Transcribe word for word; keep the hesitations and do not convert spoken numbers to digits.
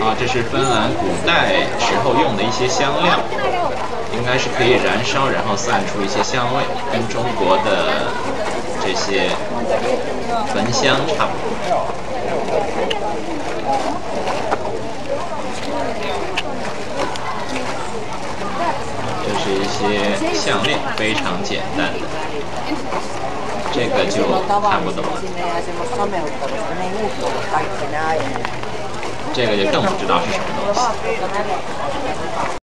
啊，这是芬兰古代时候用的一些香料，应该是可以燃烧，然后散出一些香味，跟中国的这些焚香差不多。这是一些项链，非常简单的，这个就看不懂了。这个就更不知道是什么东西。